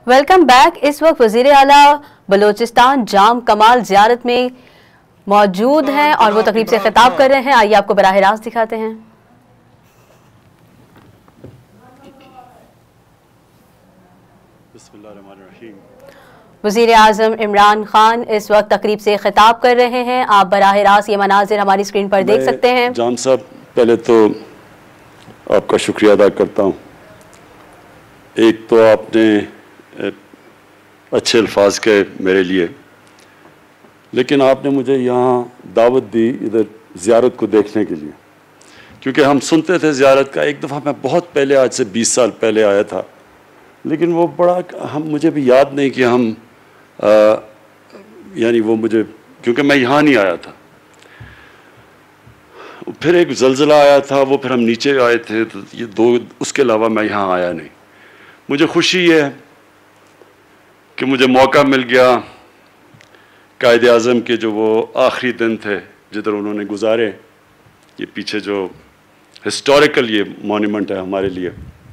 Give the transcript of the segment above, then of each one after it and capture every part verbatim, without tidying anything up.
Welcome back. इस वक्त वजीर आला बलोचिस्तान जाम कमाल ज़ियारत में मौजूद हैं और वो तकरीब से खिताब कर रहे हैं। आइए आपको बराह रास्त दिखाते हैं। वज़ीर आज़म इमरान खान इस वक्त तकरीब से खिताब कर रहे हैं। आप बराह रास्त ये मनाजिर हमारी स्क्रीन पर देख सकते हैं। जाम साहब, पहले तो आपका शुक्रिया अदा करता हूँ। एक तो आपने अच्छे अल्फाज के मेरे लिए, लेकिन आपने मुझे यहाँ दावत दी इधर ज़ियारत को देखने के लिए, क्योंकि हम सुनते थे ज़ियारत का। एक दफ़ा मैं बहुत पहले, आज से बीस साल पहले आया था, लेकिन वो बड़ा हम मुझे भी याद नहीं कि हम आ, यानी वो मुझे, क्योंकि मैं यहाँ नहीं आया था। फिर एक ज़लज़ला आया था, वो फिर हम नीचे आए थे, तो ये दो, उसके अलावा मैं यहाँ आया नहीं। मुझे खुशी है कि मुझे मौका मिल गया। कायदे आज़म के जो वो आखिरी दिन थे जिधर उन्होंने गुजारे, ये पीछे जो हिस्टोरिकल ये मॉन्यूमेंट है हमारे लिए,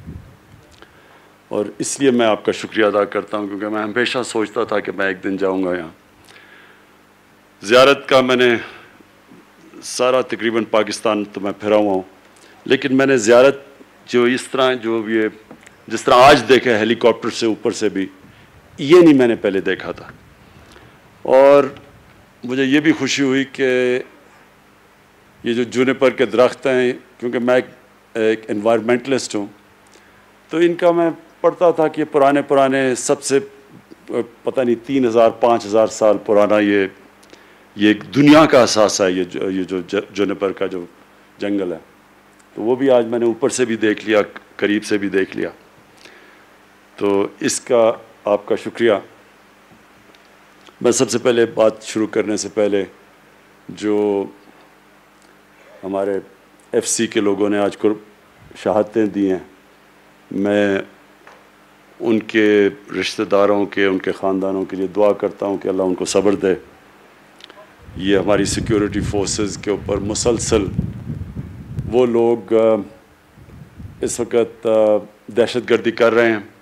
और इसलिए मैं आपका शुक्रिया अदा करता हूँ, क्योंकि मैं हमेशा सोचता था कि मैं एक दिन जाऊँगा यहाँ। ज़ियारत का मैंने सारा तकरीबन पाकिस्तान तो मैं फिरा हुआ हूँ, लेकिन मैंने ज़ियारत जो इस तरह जो ये जिस तरह आज देखे हेलीकॉप्टर से ऊपर से भी, ये नहीं मैंने पहले देखा था। और मुझे ये भी खुशी हुई कि ये जो जूनिपर के दरख्त हैं, क्योंकि मैं एक एनवायरमेंटलिस्ट हूँ, तो इनका मैं पढ़ता था कि पुराने पुराने सबसे पता नहीं तीन हज़ार पाँच हज़ार साल पुराना ये ये दुनिया का असास है, ये जो ये जो जूनिपर का जो जंगल है। तो वो भी आज मैंने ऊपर से भी देख लिया, करीब से भी देख लिया। तो इसका आपका शुक्रिया। मैं सबसे पहले बात शुरू करने से पहले, जो हमारे एफ सी के लोगों ने आज को शहादतें दी हैं, मैं उनके रिश्तेदारों के, उनके ख़ानदानों के लिए दुआ करता हूँ कि अल्लाह उनको सब्र दे। ये हमारी सिक्योरिटी फोर्सेस के ऊपर मुसलसल वो लोग इस वक्त दहशतगर्दी कर रहे हैं,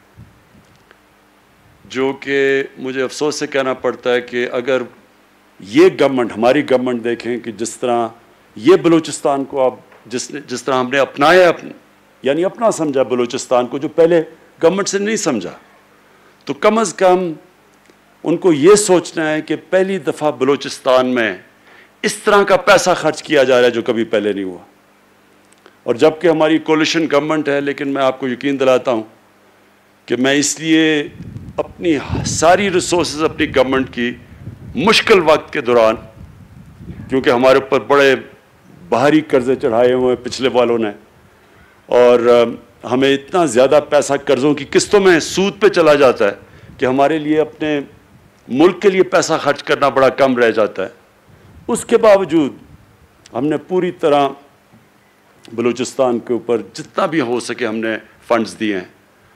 जो कि मुझे अफसोस से कहना पड़ता है कि अगर ये गवर्नमेंट, हमारी गवर्नमेंट देखें कि जिस तरह ये बलूचिस्तान को अब जिस जिस तरह हमने अपनाया, अपने यानी अपना समझा बलूचिस्तान को, जो पहले गवर्नमेंट से नहीं समझा, तो कम अज़ कम उनको ये सोचना है कि पहली दफ़ा बलूचिस्तान में इस तरह का पैसा खर्च किया जा रहा है जो कभी पहले नहीं हुआ। और जबकि हमारी कोलिशन गवर्नमेंट है, लेकिन मैं आपको यकीन दिलाता हूँ कि मैं इसलिए अपनी सारी रिसोर्सेज अपनी गवर्नमेंट की मुश्किल वक्त के दौरान, क्योंकि हमारे ऊपर बड़े बाहरी कर्जे चढ़ाए हुए हैं पिछले वालों ने, और हमें इतना ज़्यादा पैसा कर्ज़ों की किस्तों में सूद पे चला जाता है कि हमारे लिए अपने मुल्क के लिए पैसा खर्च करना बड़ा कम रह जाता है। उसके बावजूद हमने पूरी तरह बलूचिस्तान के ऊपर जितना भी हो सके हमने फंड्स दिए हैं।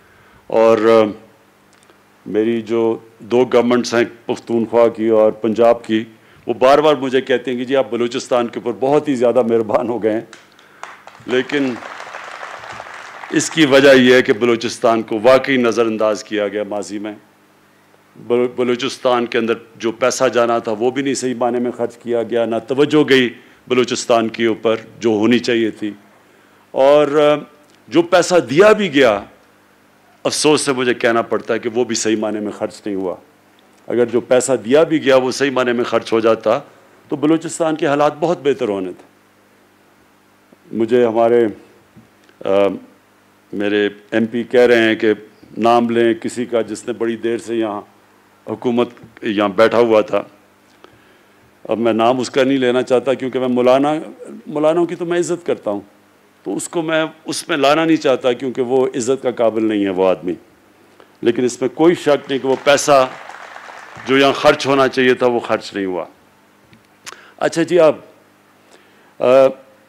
और मेरी जो दो गवर्नमेंट्स हैं, पख्तूनख्वा की और पंजाब की, वो बार बार मुझे कहते हैं कि जी आप बलूचिस्तान के ऊपर बहुत ही ज़्यादा मेहरबान हो गए हैं, लेकिन इसकी वजह यह है कि बलूचिस्तान को वाकई नज़रअंदाज किया गया माजी में। बलूचिस्तान के अंदर जो पैसा जाना था वो भी नहीं सही माने में ख़र्च किया गया, ना तवज्जो गई बलूचिस्तान के ऊपर जो होनी चाहिए थी, और जो पैसा दिया भी गया, अफसोस से मुझे कहना पड़ता है कि वो भी सही माने में ख़र्च नहीं हुआ। अगर जो पैसा दिया भी गया वो सही माने में ख़र्च हो जाता तो बलूचिस्तान के हालात बहुत बेहतर होने थे। मुझे हमारे आ, मेरे एम पी कह रहे हैं कि नाम लें किसी का जिसने बड़ी देर से यहाँ हुकूमत यहाँ बैठा हुआ था। अब मैं नाम उसका नहीं लेना चाहता, क्योंकि मैं मौलाना मौलानों की तो मैं इज़्ज़त करता हूँ, तो उसको मैं उसमें लाना नहीं चाहता, क्योंकि वो इज़्ज़त का काबिल नहीं है वो आदमी। लेकिन इसमें कोई शक नहीं कि वो पैसा जो यहाँ खर्च होना चाहिए था वो खर्च नहीं हुआ। अच्छा जी, अब आ,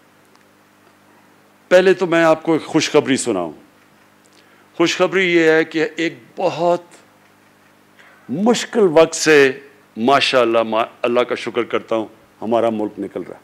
पहले तो मैं आपको एक खुशखबरी सुनाऊँ। खुशखबरी ये है कि एक बहुत मुश्किल वक्त से माशाअल्लाह मा, अल्लाह का शुक्र करता हूँ, हमारा मुल्क निकल रहा है।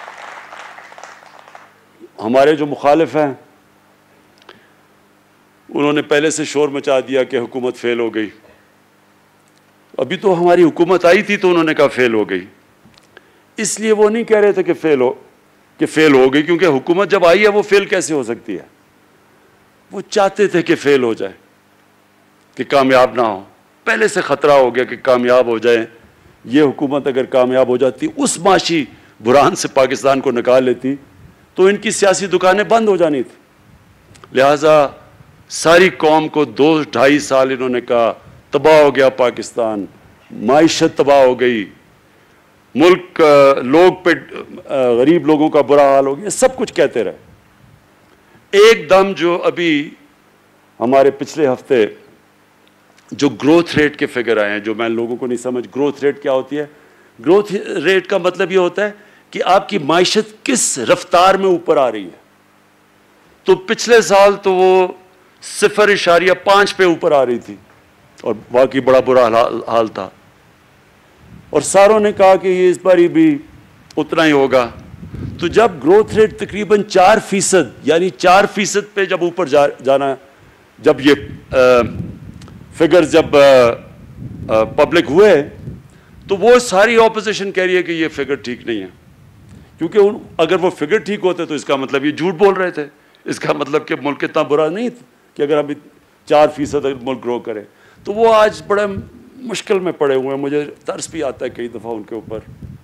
हमारे जो मुखालिफ हैं उन्होंने पहले से शोर मचा दिया कि हुकूमत फेल हो गई। अभी तो हमारी हुकूमत आई थी तो उन्होंने कहा फेल हो गई। इसलिए वो नहीं कह रहे थे कि फेल हो कि फेल हो गई, क्योंकि हुकूमत जब आई है वो फेल कैसे हो सकती है। वो चाहते थे कि फेल हो जाए, कि कामयाब ना हो। पहले से खतरा हो गया कि कामयाब हो जाए। ये हुकूमत अगर कामयाब हो जाती, उस माशी बुरान से पाकिस्तान को निकाल लेती, तो इनकी सियासी दुकानें बंद हो जानी थी। लिहाजा सारी कौम को दो ढाई साल इन्होंने कहा तबाह हो गया पाकिस्तान, माइशत तबाह हो गई, मुल्क लोग पे गरीब लोगों का बुरा हाल हो गया, सब कुछ कहते रहे। एकदम जो अभी हमारे पिछले हफ्ते जो ग्रोथ रेट के फिगर आए हैं, जो मैं लोगों को नहीं समझ, ग्रोथ रेट क्या होती है? ग्रोथ रेट का मतलब ये होता है कि आपकी माइशत किस रफ्तार में ऊपर आ रही है। तो पिछले साल तो वो सिफर इशारिया पांच पे ऊपर आ रही थी और वाकई बड़ा बुरा हाल था, और सारों ने कहा कि ये इस बार भी उतना ही होगा। तो जब ग्रोथ रेट तकरीबन चार फीसद यानी चार फीसद पे जब ऊपर जा, जाना जब ये फिगर्स जब पब्लिक हुए, तो वो सारी ऑपोजिशन कह रही है कि ये फिगर ठीक नहीं है, क्योंकि उन, अगर वो फिगर ठीक होते तो इसका मतलब ये झूठ बोल रहे थे। इसका मतलब कि मुल्क इतना बुरा नहीं कि अगर अभी चार फीसद मुल्क ग्रो करे। तो वो आज बड़े मुश्किल में पड़े हुए हैं। मुझे तरस भी आता है कई दफ़ा उनके ऊपर।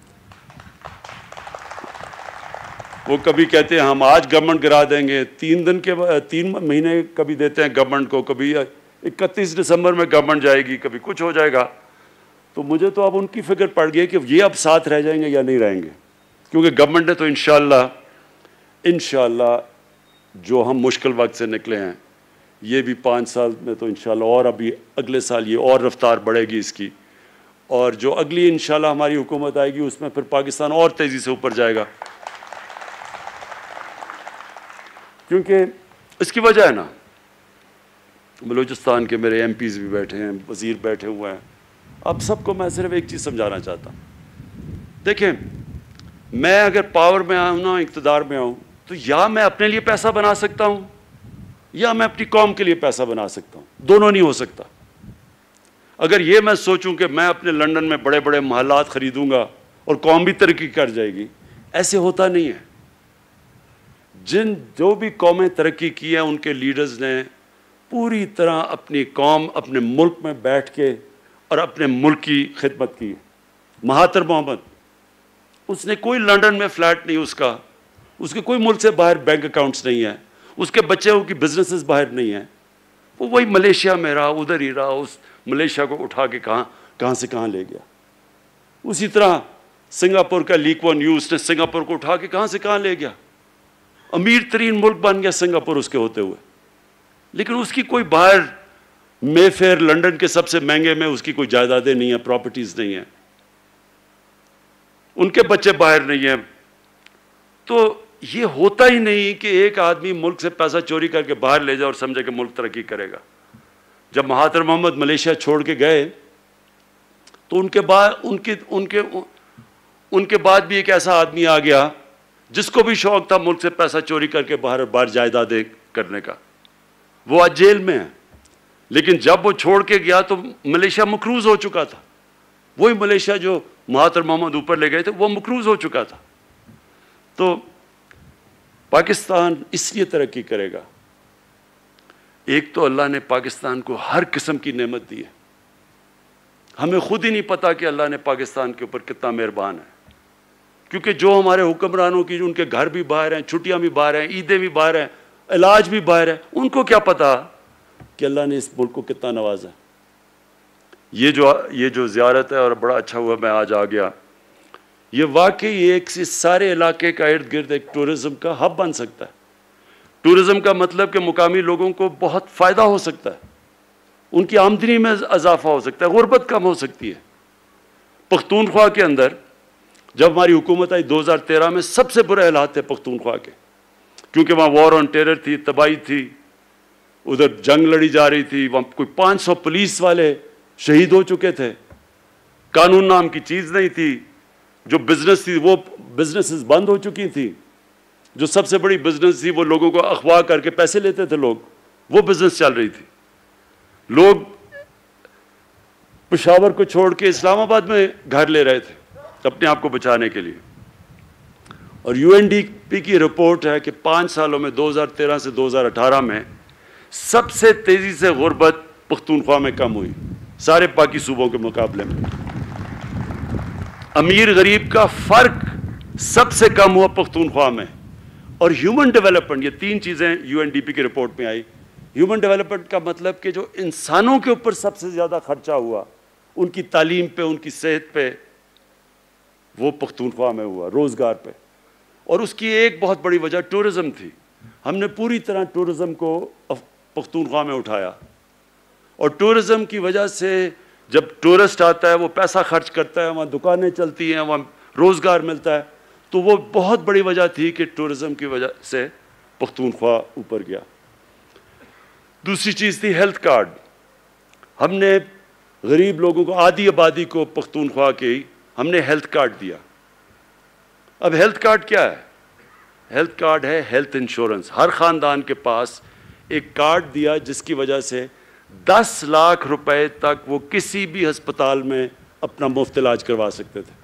वो कभी कहते हैं हम आज गवर्नमेंट गिरा देंगे, तीन दिन के तीन महीने कभी देते हैं गवर्नमेंट को, कभी इकतीस दिसंबर में गवर्नमेंट जाएगी, कभी कुछ हो जाएगा। तो मुझे तो अब उनकी फिक्र पड़ गई कि ये अब साथ रह जाएंगे या नहीं रहेंगे, क्योंकि गवर्नमेंट ने तो इंशाअल्लाह इंशाअल्लाह जो हम मुश्किल वक्त से निकले हैं, ये भी पाँच साल में तो इंशाअल्लाह, और अभी अगले साल ये और रफ्तार बढ़ेगी इसकी, और जो अगली इंशाअल्लाह हमारी हुकूमत आएगी उसमें फिर पाकिस्तान और तेज़ी से ऊपर जाएगा। क्योंकि इसकी वजह है ना, बलूचिस्तान के मेरे एम पीज़ भी बैठे हैं, वज़ीर बैठे हुए हैं। अब सबको मैं सिर्फ एक चीज़ समझाना चाहता हूँ। देखें, मैं अगर पावर में आऊँ ना, इक़्तिदार में आऊँ, तो या मैं अपने लिए पैसा बना सकता हूँ या मैं अपनी कौम के लिए पैसा बना सकता हूँ। दोनों नहीं हो सकता। अगर ये मैं सोचूं कि मैं अपने लंदन में बड़े बड़े महलात खरीदूंगा और कौम भी तरक्की कर जाएगी, ऐसे होता नहीं है। जिन जो भी कौमें तरक्की की है, उनके लीडर्स ने पूरी तरह अपनी कौम, अपने मुल्क में बैठ के और अपने मुल्क की खिदमत की है। महातिर मोहम्मद, उसने कोई लंदन में फ्लैट नहीं उसका, उसके कोई मुल्क से बाहर बैंक अकाउंट्स नहीं है, उसके बच्चे की बिजनेसेस बाहर नहीं है। वो वही मलेशिया में रहा, उधर ही रहा, उस मलेशिया को उठा के कहाँ कहाँ से कहाँ ले गया। उसी तरह सिंगापुर का ली कुआन यू, उसने सिंगापुर को उठा के कहाँ से कहाँ ले गया। अमीर तरीन मुल्क बन गया सिंगापुर उसके होते हुए, लेकिन उसकी कोई बाहर मेफेयर लंदन के सबसे महंगे में उसकी कोई जायदादें नहीं है, प्रॉपर्टीज नहीं है, उनके बच्चे बाहर नहीं हैं। तो ये होता ही नहीं कि एक आदमी मुल्क से पैसा चोरी करके बाहर ले जाए और समझे कि मुल्क तरक्की करेगा। जब महातिर मोहम्मद मलेशिया छोड़ के गए तो उनके बाद उनके उनके उनके बाद भी एक ऐसा आदमी आ गया जिसको भी शौक था मुल्क से पैसा चोरी करके बाहर बाहर जायदादें करने का। वो आज जेल में है, लेकिन जब वो छोड़ के गया तो मलेशिया मकरूज हो चुका था। वही मलेशिया जो महातिर मोहम्मद ऊपर ले गए थे वो मकरूज हो चुका था। तो पाकिस्तान इसलिए तरक्की करेगा, एक तो अल्लाह ने पाकिस्तान को हर किस्म की नेमत दी है। हमें खुद ही नहीं पता कि अल्लाह ने पाकिस्तान के ऊपर कितना मेहरबान है, क्योंकि जो हमारे हुक्मरानों की, उनके घर भी बाहर हैं, छुट्टियां भी बाहर हैं, ईदें भी बाहर हैं, इलाज भी बाहर है, उनको क्या पता कि अल्लाह ने इस मुल्क को कितना नवाजा। ये जो ये जो ज़ियारत है, और बड़ा अच्छा हुआ मैं आज आ गया, ये वाकई एक इस सारे इलाके का इर्द गिर्द एक टूरिज़म का हब बन सकता है। टूरिज़म का मतलब कि मुकामी लोगों को बहुत फ़ायदा हो सकता है, उनकी आमदनी में इजाफा हो सकता है, गुर्बत कम हो सकती है। पख्तूनख्वा के अंदर जब हमारी हुकूमत आई दो हज़ार तेरह में, सबसे बुरे हालात थे पख्तूनख्वा के, क्योंकि वहाँ वॉर ऑन टेरर थी, तबाही थी, उधर जंग लड़ी जा रही थी, वहाँ कोई पाँच सौ पुलिस वाले शहीद हो चुके थे, कानून नाम की चीज़ नहीं थी, जो बिजनेस थी वो बिजनेसेस बंद हो चुकी थी, जो सबसे बड़ी बिजनेस थी वो लोगों को अगवा करके पैसे लेते थे लोग, वो बिजनेस चल रही थी। लोग पेशावर को छोड़ के इस्लामाबाद में घर ले रहे थे अपने आप को बचाने के लिए। और यूएनडीपी की रिपोर्ट है कि पाँच सालों में दो हज़ार तेरह से दो हज़ार अठारह में सबसे तेज़ी से गुर्बत पख्तूनख्वा में कम हुई सारे बाकी सूबों के मुकाबले में। अमीर गरीब का फ़र्क सबसे कम हुआ पख्तूनख्वा में। और ह्यूमन डेवलपमेंट, ये तीन चीज़ें यूएनडीपी की रिपोर्ट में आई। ह्यूमन डेवलपमेंट का मतलब कि जो इंसानों के ऊपर सबसे ज़्यादा खर्चा हुआ, उनकी तालीम पे, उनकी सेहत पे, वो पख्तूनख्वा में हुआ, रोज़गार पे। और उसकी एक बहुत बड़ी वजह टूरिज़म थी। हमने पूरी तरह टूरिज़म को पख्तूनख्वा में उठाया। और टूरिज़म की वजह से जब टूरिस्ट आता है वो पैसा खर्च करता है, वहाँ दुकानें चलती हैं, वहाँ रोज़गार मिलता है। तो वो बहुत बड़ी वजह थी कि टूरिज़म की वजह से पख्तूनख्वा ऊपर गया। दूसरी चीज़ थी हेल्थ कार्ड। हमने गरीब लोगों को, आधी आबादी को पख्तूनख्वा के हमने हेल्थ कार्ड दिया। अब हेल्थ कार्ड क्या है? हेल्थ कार्ड है हेल्थ इंश्योरेंस। हर ख़ानदान के पास एक कार्ड दिया जिसकी वजह से दस लाख रुपए तक वो किसी भी अस्पताल में अपना मुफ्त इलाज करवा सकते थे।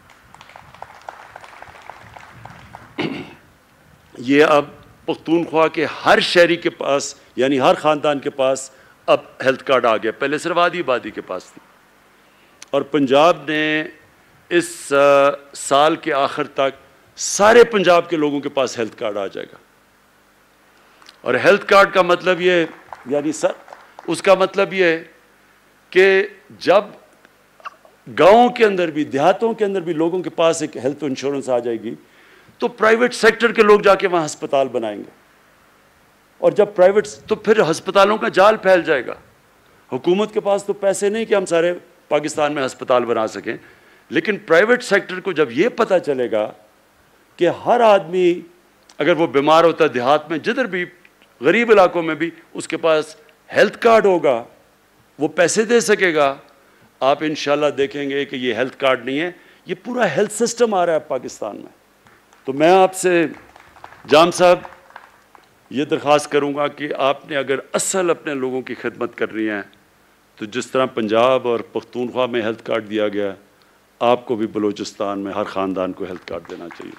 ये अब पख्तूनख्वा के हर शहरी के पास, यानी हर ख़ानदान के पास अब हेल्थ कार्ड आ गया। पहले सिर्फ आधी आबादी के पास थी। और पंजाब ने इस आ, साल के आखिर तक सारे पंजाब के लोगों के पास हेल्थ कार्ड आ जाएगा। और हेल्थ कार्ड का मतलब ये, यानी सर उसका मतलब ये है कि जब गाँवों के अंदर भी, देहातों के अंदर भी लोगों के पास एक हेल्थ इंश्योरेंस आ जाएगी तो प्राइवेट सेक्टर के लोग जाके वहाँ अस्पताल बनाएंगे। और जब प्राइवेट, तो फिर अस्पतालों का जाल फैल जाएगा। हुकूमत के पास तो पैसे नहीं कि हम सारे पाकिस्तान में अस्पताल बना सकें, लेकिन प्राइवेट सेक्टर को जब ये पता चलेगा कि हर आदमी अगर वो बीमार होता है देहात में, जिधर भी गरीब इलाकों में भी, उसके पास हेल्थ कार्ड होगा, वो पैसे दे सकेगा। आप इंशाल्लाह देखेंगे कि ये हेल्थ कार्ड नहीं है, ये पूरा हेल्थ सिस्टम आ रहा है पाकिस्तान में। तो मैं आपसे जाम साहब ये दरख्वास्त करूँगा कि आपने अगर असल अपने लोगों की खिदमत करनी है तो जिस तरह पंजाब और पख्तूनख्वा में हेल्थ कार्ड दिया गया, आपको भी बलूचिस्तान में हर ख़ानदान को हेल्थ कार्ड देना चाहिए।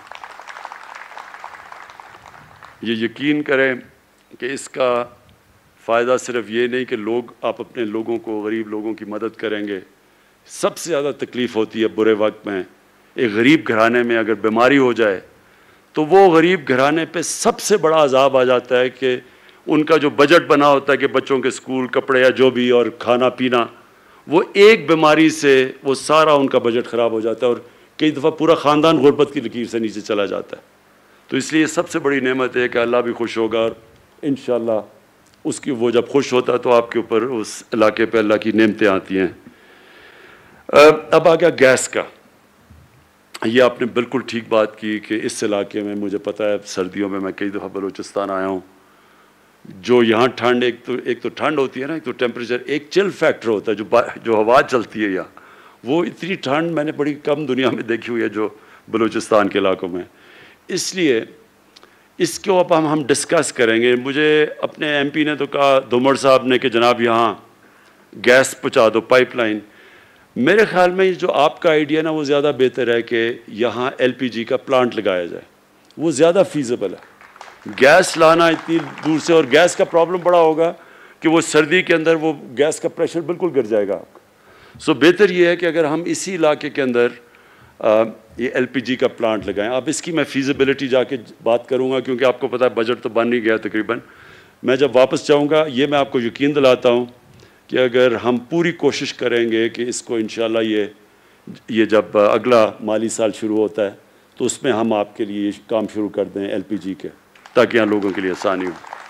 ये यकीन करें कि इसका फ़ायदा सिर्फ ये नहीं कि लोग, आप अपने लोगों को, गरीब लोगों की मदद करेंगे। सबसे ज़्यादा तकलीफ़ होती है बुरे वक्त में। एक गरीब घराने में अगर बीमारी हो जाए तो वो गरीब घराने पे सबसे बड़ा अजाब आ जाता है कि उनका जो बजट बना होता है कि बच्चों के स्कूल, कपड़े या जो भी और खाना पीना, वो एक बीमारी से वो सारा उनका बजट ख़राब हो जाता है और कई दफ़ा पूरा ख़ानदान गुर्बत की लकीर से नीचे चला जाता है। तो इसलिए सबसे बड़ी नेमत है कि अल्लाह भी खुश होगा और इंशाअल्लाह उसकी, वो जब खुश होता है तो आपके ऊपर उस इलाके पर अल्लाह की नेमतें आती हैं। अब आ गया गैस का। ये आपने बिल्कुल ठीक बात की कि इस इलाके में, मुझे पता है सर्दियों में मैं कई दफ़ा बलूचिस्तान आया हूँ, जो यहाँ ठंड, एक तो एक तो ठंड होती है ना, एक तो टेम्परेचर, एक चिल फैक्टर होता है, जो जो हवा चलती है यहाँ, वो इतनी ठंड मैंने बड़ी कम दुनिया में देखी हुई है जो बलूचिस्तान के इलाकों में। इसलिए इसको अब हम हम डिस्कस करेंगे। मुझे अपने एम पी ने तो कहा, धुमर साहब ने, कि जनाब यहाँ गैस पहुँचा दो, पाइपलाइन। मेरे ख्याल में जो आपका आइडिया ना, वो ज़्यादा बेहतर है कि यहाँ एल पी जी का प्लांट लगाया जाए, वो ज़्यादा फीजिबल है। गैस लाना इतनी दूर से, और गैस का प्रॉब्लम बड़ा होगा कि वो सर्दी के अंदर वो गैस का प्रेशर बिल्कुल गिर जाएगा आपका। सो बेहतर ये है कि अगर हम इसी इलाके के अंदर आ, ये एल पी जी का प्लांट लगाएं। अब इसकी मैं फीजिबिलिटी जाके बात करूँगा, क्योंकि आपको पता है बजट तो बन ही गया तकरीबन। मैं जब वापस जाऊँगा, ये मैं आपको यकीन दिलाता हूँ कि अगर हम पूरी कोशिश करेंगे कि इसको इंशाल्लाह ये ये जब अगला माली साल शुरू होता है तो उसमें हम आपके लिए काम शुरू कर दें एल पी जी के, ताकि यहाँ लोगों के लिए आसानी हो।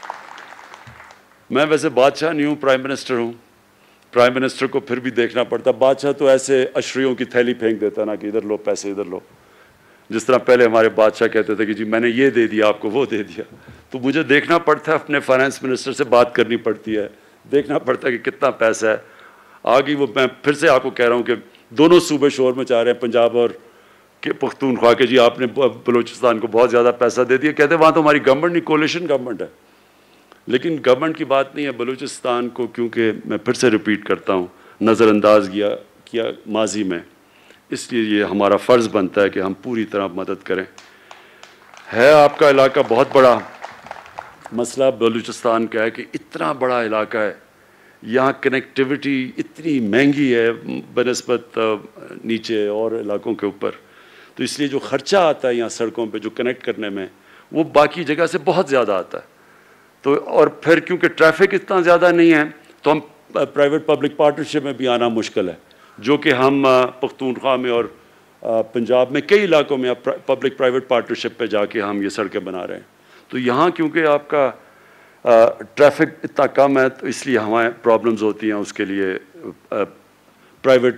मैं वैसे बादशाह नहीं हूँ, प्राइम मिनिस्टर हूँ। प्राइम मिनिस्टर को फिर भी देखना पड़ता। बादशाह तो ऐसे अशरियों की थैली फेंक देता ना कि इधर लो पैसे, इधर लो। जिस तरह पहले हमारे बादशाह कहते थे कि जी मैंने ये दे दिया आपको, वो दे दिया। तो मुझे देखना पड़ता है, अपने फाइनेंस मिनिस्टर से बात करनी पड़ती है, देखना पड़ता है कि कितना पैसा है। आगे वो, मैं फिर से आपको कह रहा हूँ कि दोनों सूबे शोर मचा रहे हैं, पंजाब और के पख्तूनख्वा के, जी आपने बलूचिस्तान को बहुत ज़्यादा पैसा दे दिया। कहते हैं वहाँ तो हमारी गवर्नमेंट नहीं, कोलिशन गवर्नमेंट है। लेकिन गवर्नमेंट की बात नहीं है। बलूचिस्तान को, क्योंकि मैं फिर से रिपीट करता हूँ, नज़रअंदाज किया किया माजी में, इसलिए ये हमारा फ़र्ज़ बनता है कि हम पूरी तरह मदद करें। है आपका इलाका बहुत बड़ा, मसला बलूचिस्तान का है कि इतना बड़ा इलाका है, यहाँ कनेक्टिविटी इतनी महंगी है बनिस्बत नीचे और इलाकों के ऊपर, तो इसलिए जो ख़र्चा आता है यहाँ सड़कों पे जो कनेक्ट करने में, वो बाकी जगह से बहुत ज़्यादा आता है। तो और फिर क्योंकि ट्रैफिक इतना ज़्यादा नहीं है, तो हम प्राइवेट पब्लिक पार्टनरशिप में भी आना मुश्किल है, जो कि हम पख्तूनख्वा में और पंजाब में कई इलाकों में पब्लिक प्राइवेट पार्टनरशिप पे जाके हम ये सड़कें बना रहे हैं। तो यहाँ क्योंकि आपका ट्रैफिक इतना कम है, तो इसलिए हमारे प्रॉब्लम्स होती हैं, उसके लिए प्राइवेट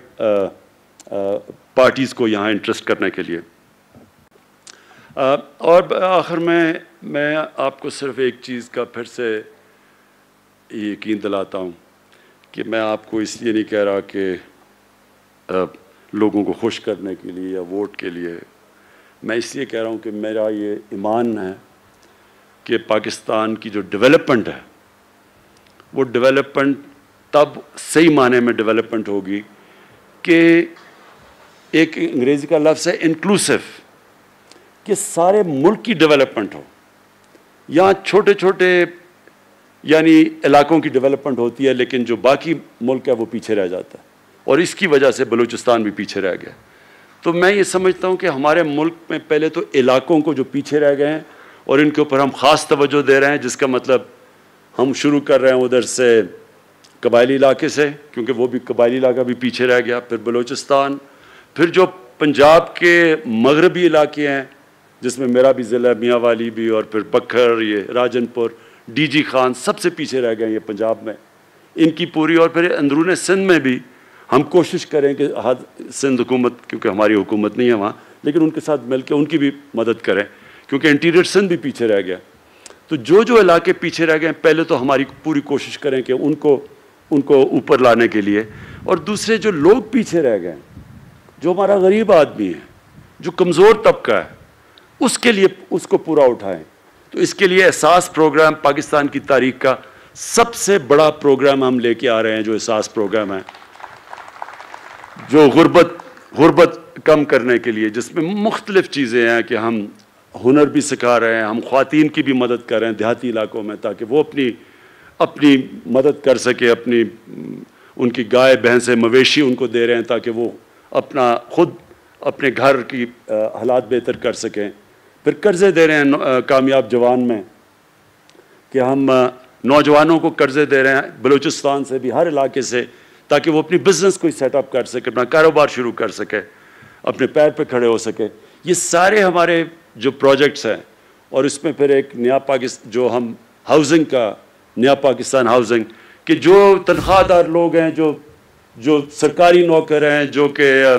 पार्टीज़ को यहाँ इंटरेस्ट करने के लिए। आ, और आखिर में मैं आपको सिर्फ एक चीज़ का फिर से यकीन दिलाता हूँ कि मैं आपको इसलिए नहीं कह रहा कि आ, लोगों को खुश करने के लिए या वोट के लिए, मैं इसलिए कह रहा हूँ कि मेरा ये ईमान है कि पाकिस्तान की जो डेवलपमेंट है, वो डेवलपमेंट तब सही माने में डेवलपमेंट होगी कि एक अंग्रेज़ी का लफ्ज़ है इंक्लूसिव, कि सारे मुल्क की डेवलपमेंट हो। यहाँ छोटे छोटे यानी इलाकों की डेवलपमेंट होती है, लेकिन जो बाकी मुल्क है वो पीछे रह जाता है, और इसकी वजह से बलूचिस्तान भी पीछे रह गया। तो मैं ये समझता हूँ कि हमारे मुल्क में पहले तो इलाकों को जो पीछे रह गए हैं और इनके ऊपर हम ख़ास तवज्जो दे रहे हैं, जिसका मतलब हम शुरू कर रहे हैं उधर से कबायली इलाके से, क्योंकि वो भी कबायली इलाका भी पीछे रह गया, फिर बलूचिस्तान, फिर जो पंजाब के मगरबी इलाके हैं जिसमें मेरा भी ज़िला मियाँ वाली भी, और फिर बखर, ये राजनपुर, डी जी खान, सबसे पीछे रह गए ये पंजाब में, इनकी पूरी। और फिर अंदरून सिंध में भी हम कोशिश करें कि हद सिंध हुकूमत, क्योंकि हमारी हुकूमत नहीं है वहाँ, लेकिन उनके साथ मिल के उनकी भी मदद करें, क्योंकि इंटीरियर सिंध भी पीछे रह गया। तो जो जो इलाके पीछे रह गए, पहले तो हमारी पूरी कोशिश करें कि उनको उनको ऊपर लाने के लिए, और दूसरे जो लोग पीछे रह गए, जो हमारा गरीब आदमी है, जो कमज़ोर तबका है, उसके लिए उसको पूरा उठाएं। तो इसके लिए एहसास प्रोग्राम पाकिस्तान की तारीख का सबसे बड़ा प्रोग्राम हम लेके आ रहे हैं, जो एहसास प्रोग्राम है, जो गुर्बत गुर्बत कम करने के लिए, जिसमें मुख्तलिफ चीज़ें हैं कि हम हुनर भी सिखा रहे हैं, हम ख़वातीन की भी मदद कर रहे हैं देहाती इलाकों में, ताकि वो अपनी अपनी मदद कर सके, अपनी उनकी गाय भैंसे मवेशी उनको दे रहे हैं ताकि वो अपना खुद अपने घर की हालात बेहतर कर सकें। फिर कर्ज़े दे रहे हैं कामयाब जवान में, कि हम नौजवानों को कर्ज़े दे रहे हैं बलूचिस्तान से भी, हर इलाके से, ताकि वो अपनी बिज़नेस को सेटअप कर सके, अपना कारोबार शुरू कर सके, अपने पैर पे खड़े हो सके। ये सारे हमारे जो प्रोजेक्ट्स हैं, और इसमें फिर एक नया पाकिस्तान, जो हम हाउसिंग का नया पाकिस्तान हाउसिंग, कि जो तनख्वाहदार लोग हैं, जो जो सरकारी नौकर हैं, जो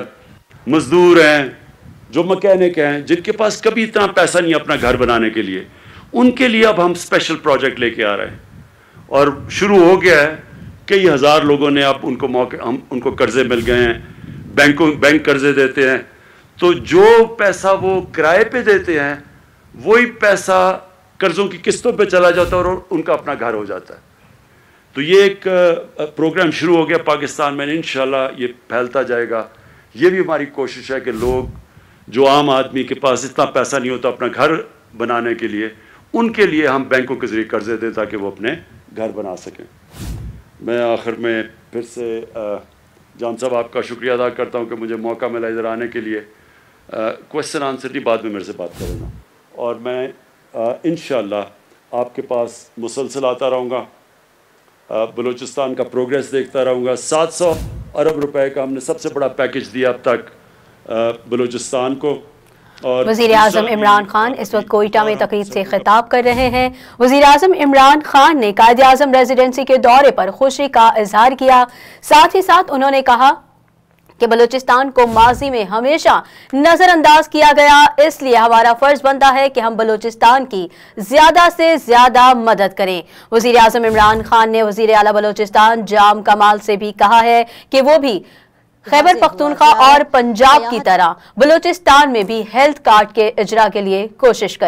कि मज़दूर हैं, जो मकैनिक हैं, जिनके पास कभी इतना पैसा नहीं अपना घर बनाने के लिए, उनके लिए अब हम स्पेशल प्रोजेक्ट लेके आ रहे हैं, और शुरू हो गया है। कई हज़ार लोगों ने अब उनको मौके, हम उनको कर्ज़े मिल गए हैं, बैंकों बैंक कर्ज़े देते हैं, तो जो पैसा वो किराए पे देते हैं, वही पैसा कर्ज़ों की किस्तों पे चला जाता है और उनका अपना घर हो जाता है। तो ये एक प्रोग्राम शुरू हो गया पाकिस्तान में, इंशाल्लाह ये फैलता जाएगा। ये भी हमारी कोशिश है कि लोग, जो आम आदमी के पास इतना पैसा नहीं होता अपना घर बनाने के लिए, उनके लिए हम बैंकों के ज़रिए कर्ज़े दें ताकि वो अपने घर बना सकें। मैं आखिर में फिर से जान साहब आपका शुक्रिया अदा करता हूँ कि मुझे मौका मिला इधर आने के लिए। क्वेश्चन आंसर की बाद में मेरे से बात करूँगा, और मैं इंशाअल्लाह आपके पास मुसलसल आता रहूँगा, बलूचिस्तान का प्रोग्रेस देखता रहूँगा। सात सौ अरब रुपए का हमने सबसे बड़ा पैकेज दिया अब तक बलूचिस्तान को। और वज़ीर आज़म इमरान खान इस वक्त कोयटा में तकरीब से खिताब कर रहे हैं। वज़ीर आज़म इमरान खान ने कायदे आज़म रेजिडेंसी के दौरे पर खुशी का इजहार किया। साथ ही साथ उन्होंने कहा कि बलूचिस्तान को माजी में हमेशा नजरअंदाज किया गया, इसलिए हमारा फर्ज बनता है कि हम बलूचिस्तान की ज्यादा से ज्यादा मदद करें। वज़ीर आज़म इमरान खान ने वज़ीर आला बलूचिस्तान जाम कमाल से भी कहा है कि वो भी खैबर पख्तूनख्वा और पंजाब की तरह बलूचिस्तान में भी हेल्थ कार्ड के इजरा के लिए कोशिश करें।